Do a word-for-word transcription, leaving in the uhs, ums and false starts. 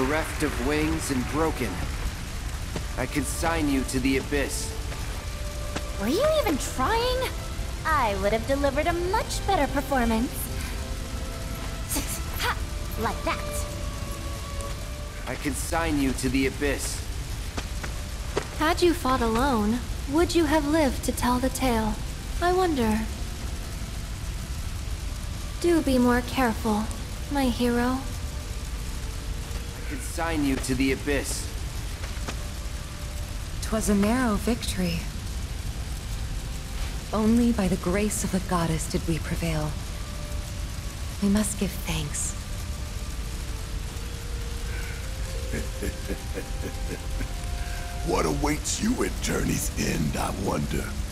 bereft of wings and broken, I consign you to the abyss. Were you even trying? I would have delivered a much better performance. Ha! Like that. I consign you to the abyss. Had you fought alone, would you have lived to tell the tale? I wonder. Do be more careful, my hero. I consign you to the abyss. 'Twas a narrow victory. Only by the grace of the goddess did we prevail. We must give thanks. What awaits you at Journey's End, I wonder?